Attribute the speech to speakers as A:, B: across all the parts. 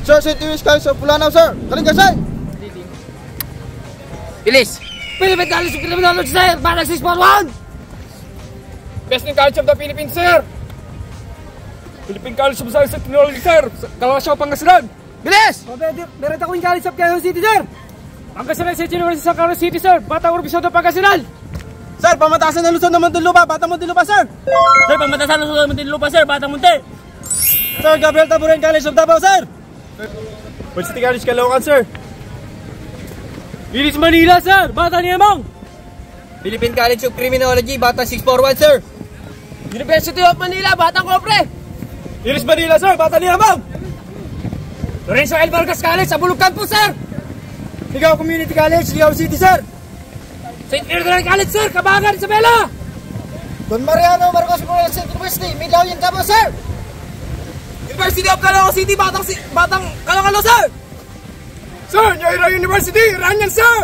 A: Sir, St. Louis College of Pulanao, sir. Kalinga, sir.
B: Bilis!
C: Philippine College of Criminology, sir! Batang 641!
D: Western College of the Philippines, sir! Philippine College of Science and Technology, sir! Kalasyaw, Pangasinan!
B: Bilis!
C: Meron akong College of Quezon City, sir! Pangasinan State University sa Quezon City, sir! Batang Urbisodo, Pangasinan!
A: Sir, pamatasan ng Luzon ng Muntinlupa, Batang Muntinlupa, sir.
C: Sir, pamatasan ng Luzon ng Muntinlupa, sir! Batang Munti!
A: Sir, Gabriel Taburen College of Davao, sir.
D: University College, Caloocan, sir!
C: Iris Manila, sir! Batang Niamong!
B: Philippine College of Criminology, Batang 641, sir!
C: University of Manila, Batang Copre!
A: Iris Manila, sir. Batang Niamong.
C: Lorenzo L. Vargas College sa Bulog Campus, sir!
A: Ligaw Community College, Ligaw City, sir.
C: St. Ferdinand College, sir! Kabagan, Isabela!
A: Don Mariano Marcos Memorial State University, Milaoyan, Davao, sir.
C: University of Caloocan City, Batang Caloocan, sir!
D: Sir, Yaira University, Ranyan, sir!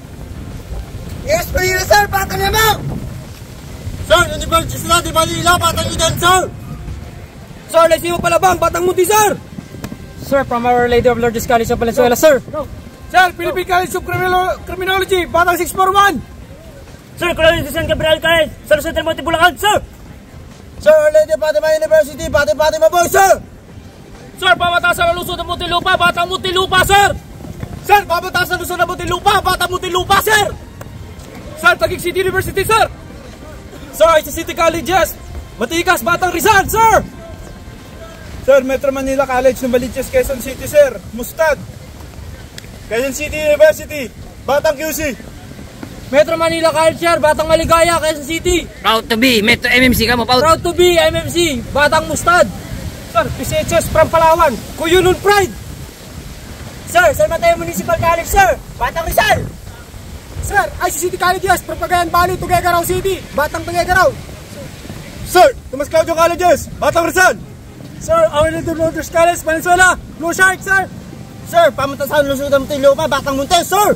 A: Iris Manila, sir. Batang Niamong.
D: Sir, University of Manila, Batang Eden, sir!
C: Sir, Lesimo Palabang, Batang Munti, sir! Sir, from Our Lady of Lourdes College of Valenzuela, sir!
D: Sir, Philippine College of Criminology, Batang 641!
C: Sir, Colonel de San Gabriel College, San Jose del Monte, Bulacan, sir!
A: Sir, Our Lady of Fatima University, Fatima Boy, sir.
C: Sir, pamatasan ng Luzon ng Muntinlupa, Batang Muntinlupa, sir!
D: Sir, pamatasan ng Luzon ng Muntinlupa, Batang Muntinlupa, sir! Sir, Taguig City University, sir!
A: Sir, IC City Colleges, Matikas, Batang Rizal, sir. Sir, Metro Manila College, Novaliches, Quezon City, sir. Mustad. Quezon City University, Batang QC.
C: Metro Manila College, sir! Batang Maligaya, Quezon City!
B: Proud to be, Metro MMC ka mo,
C: Proud to be, MMC! Batang Mustad!
D: Sir, PCHS from Palawan, Kuyunun Pride!
C: Sir, San Mateo Municipal College, sir! Batang Rizal!
D: Sir, ICCT Colleges, Propagayan Valley, Tuguegarao City, Batang Tuguegarao!
A: Sir, Tomas Claudio Colleges, Batang Rizal.
D: Sir, Our Lady of Lourdes College, Valenzuela, Blue Shark, sir!
A: Sir, pamatasan ng Luzon ng Muntinlupa, Batang Montes, sir.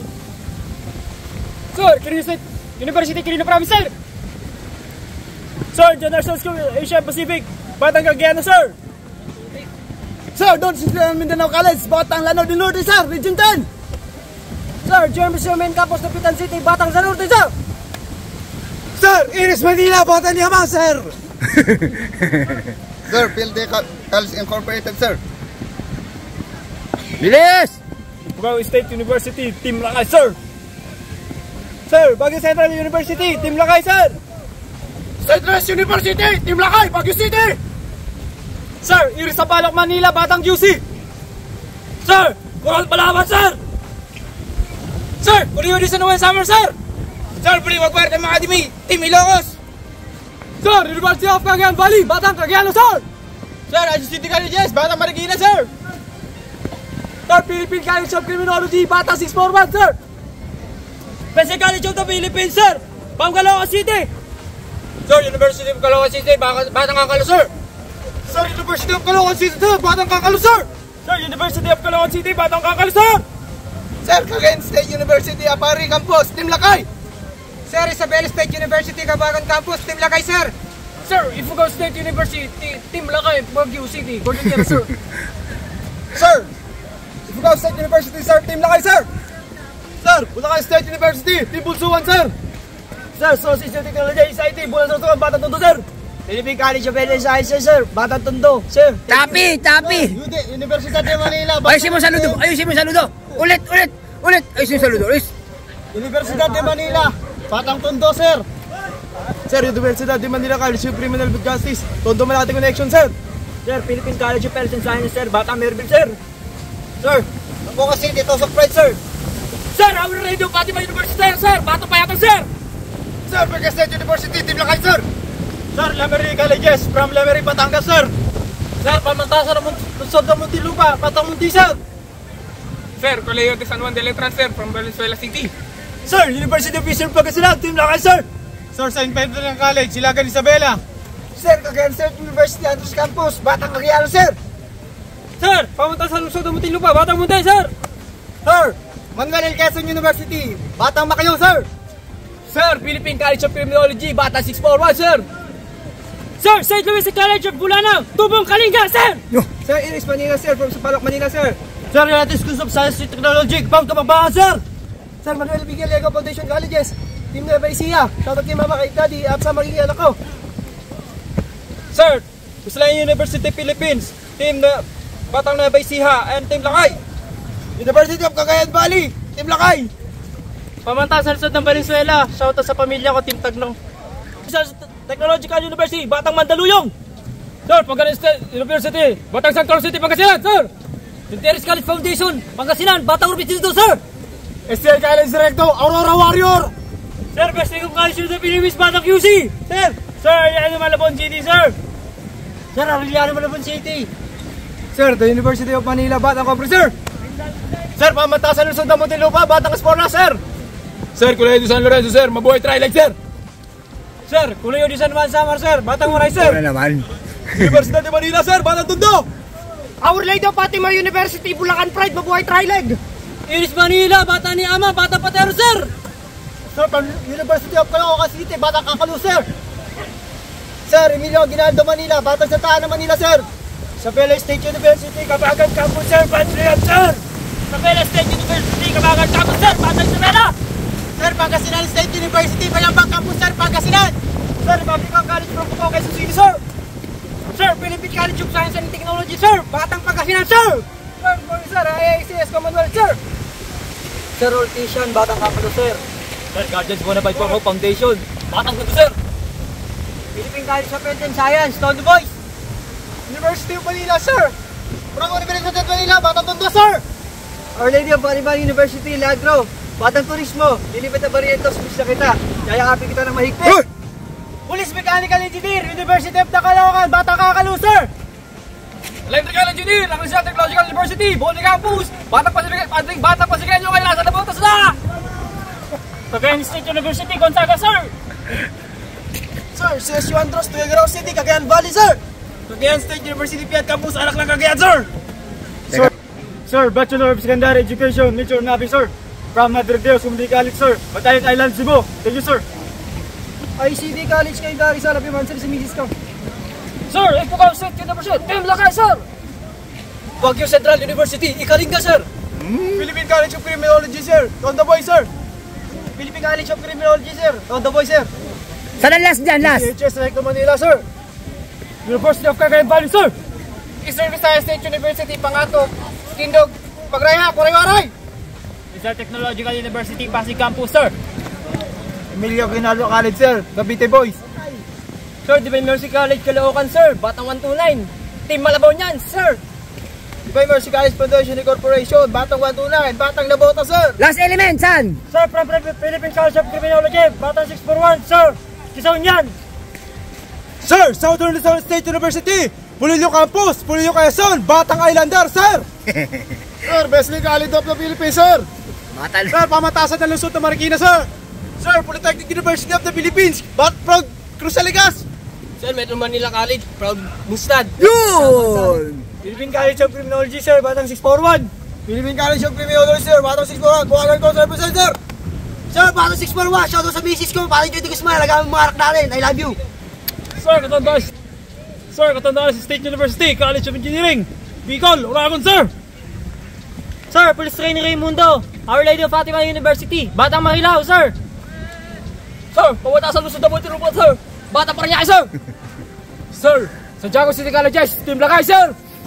D: Sir, Quirino State University, Quirino Province, sir! Sir, General School, Asia Pacific, Batang Cagayan, sir!
A: Sir, Don Cesar Mindanao College, Batang Lanao del Norte, sir. Region 10.
C: Sir, German Main Campus, Dapitan City, Batang San Norte, sir!
A: Sir, Iris Manila, Batang Niamong, sir.
E: Sir, PLD College Incorporated, sir.
B: Bilis!
D: Bukawi State University, Team Lakay, sir! Sir, Baguio Central University, Team Lakay, sir! St. Louis University, Team Lakay, Baguio City! Sir, Iris Sapaloc, Manila, Batang QC! Sir, Coral Palawan, sir! Sir, Colegio de San Juan Summer, sir! Sir, Puliwag Puerto Academy, Team Ilocos! Sir, University of Cagayan Valley, Batang Cagayan, sir!
A: Sir, ICCT Colleges, Batang Marikina, sir.
D: Sir, Philippine College of Criminology, Batang 641, sir!
C: Basic College of the Philippines, sir! Caloocan City!
D: Sir, University of Caloocan City, Batang Kakalo, sir! Sir, University of Caloocan City, sir, Batang Kakalo, sir! Sir, University of Caloocan City, Batang Kakalo, sir!
A: Sir, Cagayan State University, Apari Campus, Team Lakay.
C: Sir, Isabela State University, Cabagan Campus, Team Lakay, sir!
D: Sir, Ifugao State University, Team Lakay, Baguio City, Golden Terra, sir!
A: Sir, Ifugao State University, sir. Team Lakay, sir. Sir, Bulacan State University, Team Bulsuan, sir.
D: Sir, Social Technology, SIT, Bulan Sorsokan, Batang Tondo, sir!
C: Philippine College of LSI, sir! Batang Tondo, sir!
B: Tapi!
A: UD, Universidad de Manila.
B: Ayusin mo saludo! Ayusin mo saludo! Ulit! Ayusin mo saludo!
A: Universidad de Manila, Batang Tondo, sir. Sir, Universidad de Manila College of Criminal Justice, Tondo Malate Connection, sir.
C: Sir, Philippine College of Health and Science, sir! Batang Merville, sir!
A: Sir, Bukas City, Tosok Pride, sir.
C: Sir, Our Radio Fatima University, sir! Batang Payatan, sir!
A: Sir, Berga State University, Team Lakay, sir. Sir, Lemery Colleges, from Lemery, Batangas, sir. Sir, Pamantasan ng Luzon ng Muntinlupa, Batang Munti, sir.
D: Sir, Colegio de San Juan de Letras, sir, from Valenzuela City!
A: Sir, University of Eastern Pangasinan, Team Lakay, sir. Sir, St. Ferdinand College, Silagan, Isabela. Sir, Cagayan State University, Andres Campus, Batang Cagayan, sir.
D: Sir, Pamantasan ng Luzon ng Muntinlupa, Batang Munti, sir!
A: Sir, Manganel Quezon University, Batang Makayo, sir.
C: Sir, Philippine College of Criminology, Batang 641, sir! Sir, St. Louis College of Bulanang, Tubong Kalinga, sir!
B: Sir, Iris Manila, sir. From Sapaloc, Manila, sir.
C: Sir, United Schools of Science and Technology, Kapam Kapampangan, sir!
B: Sir, Manuel Miguel, Lego Foundation Colleges. Team Nueva Ecija. Shoutout kay mama, kay daddy, at sa magiging anak ko.
A: Sir, Puslayan University Philippines, Team na Batang Nueva Ecija, and Team Lakay.
D: University of Cagayan Valley, Team Lakay.
C: Pamantasan sa Luzon ng Valenzuela, shoutout sa pamilya ko, Team Taglong. Technological University, Batang Mandaluyong!
A: Sir, Pagalan State University, Batang San Carlos City, Pangasinan, sir!
C: Interis College Foundation, Pangasinan, Batang Orbit dito, sir!
D: STL College Directo, Aurora Warrior.
C: Sir, Besting College of the Philippines, Batang QC! Sir! Sir, Arellano Malabon City, sir! Sir, Arellano Malabon City!
B: Sir, the University of Manila, Batang Cobra, sir.
D: Sir, Pamantasan Luzon ng Muntinlupa, Batang Esporna, sir.
A: Sir, Colegio San Lorenzo, sir, mabuhay Trilag, sir!
C: Sir, Colegio de San Juan Samar, sir! Batang Waray, sir!
A: Universidad de Manila, sir, Batang Tondo!
B: Our Lady of Fatima University, Bulacan Pride, Mabuhay Trileg.
C: Iris Manila, Bata ni Ama, Bata Patero, sir!
B: Sir, from University of Caloocan City, Batang Kakalu, sir. Sir, Emilio Aguinaldo, Manila, Batang Santa Ana, Manila, sir.
C: Sabela State University, Kabagan Campus, sir! Patriot, sir! Sabela State University, Kabagan Campus, sir! Batang Sabela!
B: Sir, Pangasinan State University, Bayambang Campus, sir, Pangasinan.
C: Sir, Republican College from Cubao, Quezon City, sir! Sir, Philippine College of Science and Technology, sir! Batang Pangasinan, sir!
B: Sir, IACS Commonwealth, sir.
C: Sir, Ortesian, Batang Kapalo, sir! Sir, Guardians Bonafide Porco Foundation, Batang Tondo, sir! Philippine College of Health and Science, Tondo Boys!
B: University of Manila, sir. Franco University of Manila, Batang Tondo, sir. Our Lady of Bariban University, Lagro, Batang Turismo, Lilipet na Barrientos, miss na kita. Yayakapin kita ng mahigpit.
C: Police Mechanical Engineer, University of Caloocan, Batang Kakalu, sir!
A: Electrical Engineer, National Technological University, Boni Campus, Batang Pasiganyo, kayo nasa nabutas na!
C: Cagayan State University, Gonzaga, sir!
B: Sir, CSU Andros, Tuguegarao City, Cagayan Valley, sir.
A: Cagayan State University, Piat Campus, anak ng Cagayan, sir!
D: Sir, Bachelor of Secondary Education, Nature Navy, sir. From Madre Deos, Community College, sir. Batayan Island, Cebu. Thank you, sir.
B: ICD College kay Dari sa Lapiman, sir, si Mrs. Kang.
C: Sir, Ifugao State University, Team Lakay, sir! Baguio Central University, Ikalinga, sir!
B: Philippine College of Criminology, sir. Tondo Boy, sir. Philippine College of Criminology, sir. Tondo Boy, sir.
C: Saan ang last dyan, last?
B: CHS Recto Manila, sir.
D: University of Cagayan Valley, sir.
B: Eastern Visayas State University, Pangato, Tindog, Pagraya, Waray-Waray.
C: Rizal Technological University, Pasig Campus, sir!
B: Emilio Aguinaldo College, sir. Cavite Boys.
C: Sir, Divine Mercy College, Caloocan, sir! Batang 129! Team Malabon yan, sir!
B: Divine Mercy College Foundation Corporation, Batang 129, Batang Labota, sir.
C: Last element, san?
D: Sir, from Philippine College of Criminology, Batang 641, sir. Kisaon yan.
A: Sir, Southern Luzon State University, Pulilio Campus, Pulilio Quezon, Batang Islander, sir!
B: Sir, Wesley College of the Philippines, sir.
A: Sir, Pamatasan ng Luzon na Marikina, sir! Sir, Polytechnic University of the Philippines, Proud Cruzaligas!
C: Sir, Metro Manila College, proud Mustad!
B: Yun!
D: Philippine College of Criminology, sir. Batang 641.
B: Philippine College of Criminology, sir. Batang 641, Bukalan ko, sir, present, sir. Sir, Batang 641, shout out sa misis ko, parang dito ko smile, lagamang mga anak natin, I love you.
D: Sir, Katandaan State University, College of Engineering. Bicol, Oragon, sir.
C: Sir, Police Training Raimundo, Our Lady of Fatima University, Batang Marilao, sir! Sir, pawatasan Luzon na Muntinlupa, sir! Batang Parañaque, sir!
D: Sir, Santiago City Colleges, Team Lakay, sir.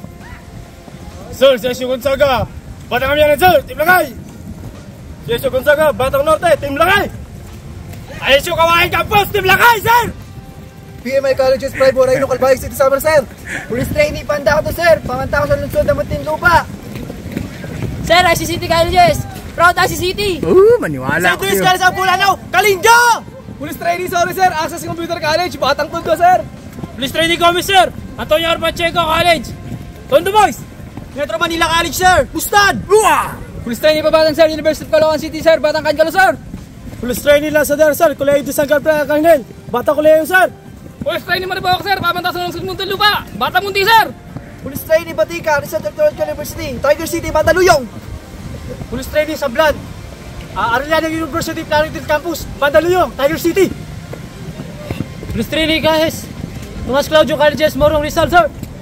D: Sir, CSU Gonzaga, Batang Amianan, sir. Team Lakay. CSU Gonzaga, Batang Norte, Team Lakay. ISU Kawain Campus, Team Lakay, sir.
B: PMI Colleges, Pride, Moreno, Calbayog City, Summer, sir. Police Trainee, Pandaco, sir. Pangantako sa Luzon na Muntinlupa.
C: Sir, ICCT Colleges, proud ICCT!
B: Maniwala ako yun. Sa Bulanaw, Kalinga! Police Trainee, sorry, sir. Access Computer College, Batang Tondo, sir.
D: Police Training Committee, sir. Antonio Armacheco College. Tondo Boys.
B: Metro Manila College, sir. Bustad!
C: Police Training Pabatang, sir, University of Caloocan City, sir, Batang Kankalo, sir!
D: Police Training Lasadar, sir. Colegio de San Gabriel Arcangel. Batang Colegio, sir.
C: Police Training Maribawak, sir, Pamantasan ng Muntinlupa, Batang Munti, sir!
B: Police Trainee, Batica, Rizal Technological University, Tiger City, Mandaluyong.
D: Police Training Sablan. Arellano University, Plaridel Campus. Mandaluyong, Tiger City.
C: Police Training, guys! Tomas Claudio Colleges, Morong Rizal, sir!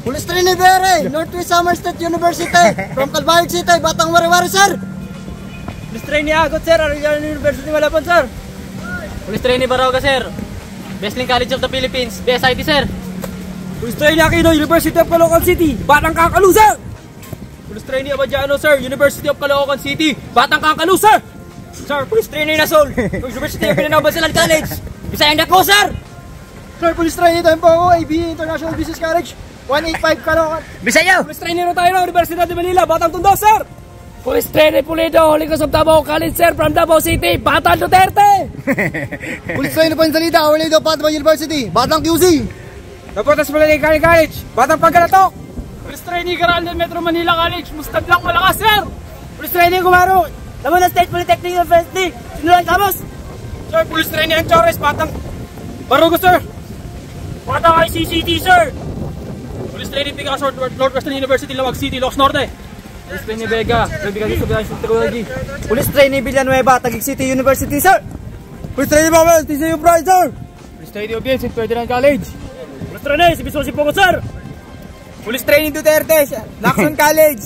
B: Police Trainee Bere, Northwest Summer State University. From Calbayog City, Batang Wari-Wari, sir.
C: Police Trainee Agot, sir. Arellano University, Malabon, sir. Police Trainee Baroga, sir. Wrestling College of the Philippines, BSIT, sir.
D: Police Trainee Aquino, University of Caloocan City, Batang Kakalu, sir!
C: Police Trainee Abadiano, sir. University of Caloocan City, Batang Kakalu, sir. Sir, Police Trainee Nasol, University of Mindanao Basilan College, Bisayang Dako, sir.
B: Sir, Police Trainee Tempo ako, ABA International Business College, 185 Caloocan.
C: Bisayaw.
D: Police Trainee na tayo ng Universidad de Manila, Batang Tondo, sir!
C: Police Trainee Pulido, Holy Ghost of Davao College, sir. From Davao City, Batang Duterte.
B: Police Trainee Pansalida, Our Lady of Fatima University, Batang QC.
D: Napunta sa Malay College, Batang Pagkalatok!
C: Police Trainee Garalden Metro Manila College, Mustad Lang Malakas, sir.
D: Police Trainee Gumaro, Laman State Polytechnic University, Sinulan Camus! Sir, Police Trainee Anchores, Batang Barugo, sir!
C: Batang ICCT, sir. Police Trainee Picasso, Northwestern University, Lawag City, Locos Norte. Police Trainee Vega, Bigaso Science Technology.
D: Police Trainee Villanueva, Taguig City University, sir! Police Trainee Bawel, TCU Pride, sir!
C: Police Trainee Obiens, Ferdinand College. Police Trainee, Sibiso Sipongo, sir.
D: Police Trainee Duterte, Lacson College!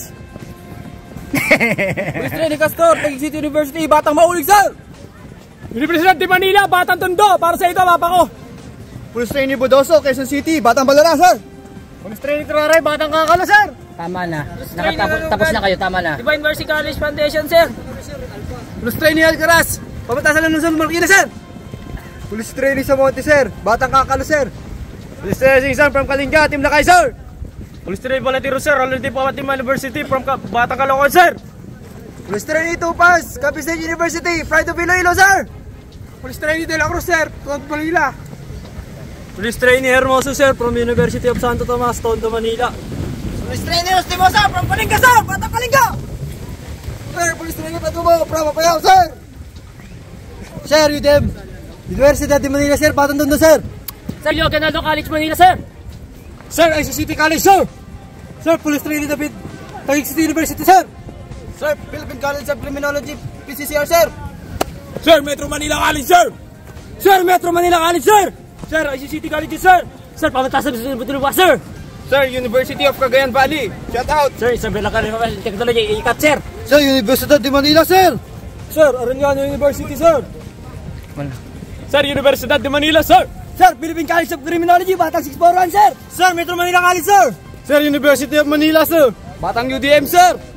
D: Police Trainee Castor, Taguig City University, Batang Maulig, sir!
C: Universidad de Manila, Batang Tondo. Para sa ito, papa ko.
B: Police Trainee Bodoso, Quezon City, Batang Balala, sir.
C: Police Trainee Traray, Batang Kakalo, sir.
F: Tama na. Tapos na kayo, tama na.
C: Divine Mercy College Foundation, sir.
D: Police Trainee Alcaraz, Pamatasan ng Luzon, Marquina, sir!
B: Police Trainee Samonte, sir, Batang Kakalo, sir.
D: Police Trainee Singsan from Kalinga, Team Lakay, sir!
C: Police Trainee Valentino, sir. Already Pawatima University from Batang Caloocan, sir.
B: Police Trainee Tupas, Capiz State University, Pride of Iloilo, sir.
D: Police Trainee De La Cruz, sir, Tondo, Manila! Police Trainee Hermoso, sir, from University of Santo Tomas, Tondo, Manila!
B: Police Trainee Ostimosa, from Kalinga, sir, Batang Kalinga. Sir, Police Trainee Patubo, from Apayao, sir. Sir, UDEM, Universidad de Manila, sir, Batang Tondo, sir.
C: Sir, Leonardo College, Manila, sir.
D: Sir, ICCT College, sir! Sir, Police Trainee David, Taguig City University, sir!
B: Sir, Philippine College of Criminology, PCCR, sir.
D: Sir, Metro Manila College, sir! Sir, Metro Manila College, sir! Sir, ICCT College, sir!
C: Sir, Pamatasan ng Luzon, sir.
D: Sir, University of Cagayan Valley, shout out!
C: Sir, Isabela College Technology, ikat, sir.
B: Sir, Universidad de Manila, sir.
D: Sir, Arellano University, sir!
C: Sir, Universidad de Manila, sir.
D: Sir, Philippine College of Criminology, Batang 641, sir! Sir, Metro Manila College, sir!
C: Sir, University of Manila, sir.
D: Batang UDM, sir!